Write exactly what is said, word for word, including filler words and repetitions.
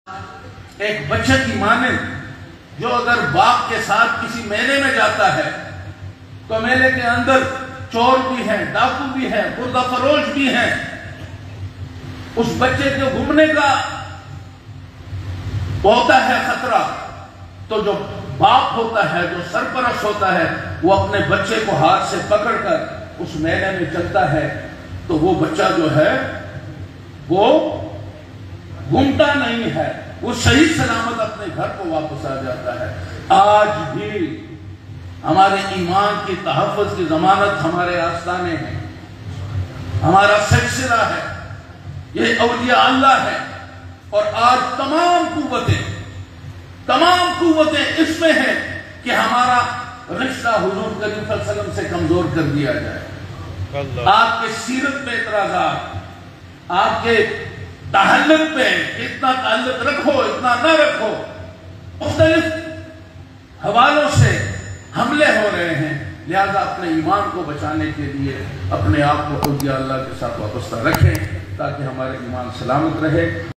ایک بچے کی مانند جو اگر باپ کے ساتھ کسی میلے میں جاتا ہے تو میلے کے اندر چور بھی ہیں، ڈاکو بھی ہیں، بردہ فروش بھی ہیں، اس بچے کے گھومنے کا ہوتا ہے خطرہ، تو جو باپ ہوتا ہے، جو سرپرست ہوتا ہے، وہ اپنے بچے کو ہاتھ سے پکڑ کر اس میلے میں چلتا ہے تو وہ بچہ جو ہے وہ گھومتا نہیں ہے، وہ صحیح سلامت اپنے گھر کو واپس آ جاتا ہے۔ آج بھی ہمارے ایمان کی تحفظ کی ضمانت ہمارے آستانے ہیں، ہمارا سلسلہ ہے، یہ اولیاء اللہ ہے، اور آج تمام قوتیں تمام قوتیں اس میں ہیں کہ ہمارا رشتہ حضور کریم صلی اللہ علیہ وسلم سے کمزور کر دیا جائے۔ آپ کے سیرت میں اعتراضات، آپ کے تعلق پہ اتنا تعلق رکھو، اتنا نہ رکھو، مختلف حوالوں سے حملے ہو رہے ہیں، لہذا اپنے ایمان کو بچانے کے لیے اپنے آپ کو اولیاء اللہ کے ساتھ وابستہ رکھیں تاکہ ہمارے ایمان سلامت رہے۔